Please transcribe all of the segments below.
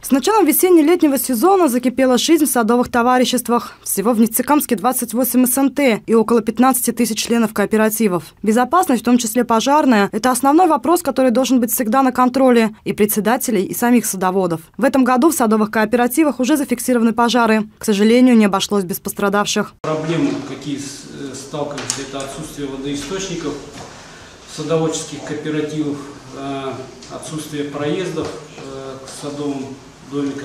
С началом весенне-летнего сезона закипела жизнь в садовых товариществах. Всего в Нефтекамске 28 СНТ и около 15 тысяч членов кооперативов. Безопасность, в том числе пожарная, это основной вопрос, который должен быть всегда на контроле и председателей, и самих садоводов. В этом году в садовых кооперативах уже зафиксированы пожары. К сожалению, не обошлось без пострадавших. Проблемы, какие сталкиваемся, это отсутствие водоисточников садоводческих кооперативов, отсутствие проездов к садовым домикам.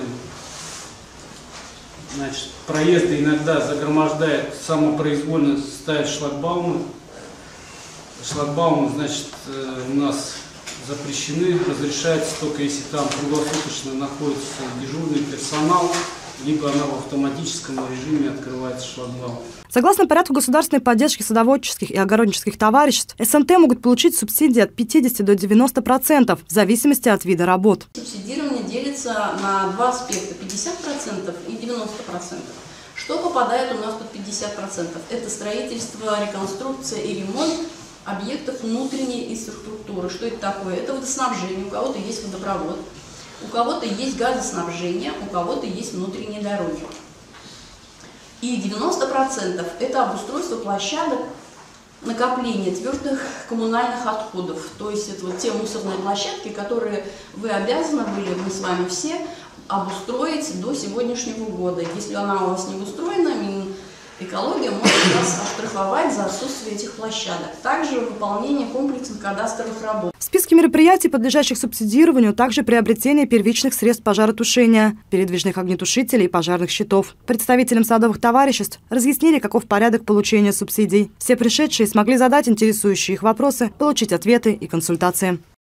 Значит, проезды иногда загромождают, самопроизвольно ставят шлагбаумы. Шлагбаумы, значит, у нас запрещены, разрешается только если там круглосуточно находится дежурный персонал, либо она в автоматическом режиме открывается шлагбаум. Согласно порядку государственной поддержки садоводческих и огороднических товариществ, СНТ могут получить субсидии от 50 до 90% в зависимости от вида работ. Субсидирование делится на два аспекта – 50% и 90%. Что попадает у нас под 50%? Это строительство, реконструкция и ремонт объектов внутренней инфраструктуры. Что это такое? Это водоснабжение, у кого-то есть водопровод, у кого-то есть газоснабжение, у кого-то есть внутренние дороги. И 90% это обустройство площадок накопления твердых коммунальных отходов. То есть это вот те мусорные площадки, которые вы обязаны были, мы с вами все, обустроить до сегодняшнего года. Если она у вас не устроена, Минэкология может нас оштрафовать за отсутствие этих площадок. Также выполнение комплексных кадастровых работ. В списке мероприятий, подлежащих субсидированию, также приобретение первичных средств пожаротушения, передвижных огнетушителей и пожарных щитов. Представителям садовых товариществ разъяснили, каков порядок получения субсидий. Все пришедшие смогли задать интересующие их вопросы, получить ответы и консультации.